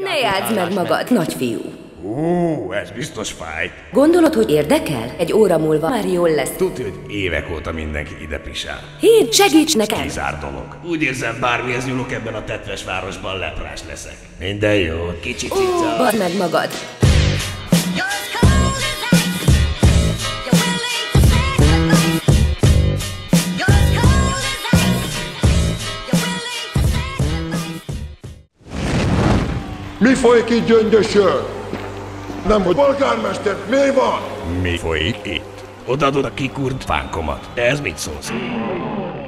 Ne játsz meg magad, nagyfiú. Ez biztos fáj. Gondolod, hogy érdekel? Egy óra múlva már jól lesz. Tudja, hogy évek óta mindenki ide pisál. Hír, segíts nekem! Kizár dolog. Úgy érzem, bármihez nyúlok ebben a tetves városban, leprás leszek. Minden jó, kicsi cica. Badd meg magad! Mi folyik itt, Gyöngyösön? Nem, hogy polgármester, mi van? Mi folyik itt? Odaadod a kikurt fánkomat. Ez mit szólsz?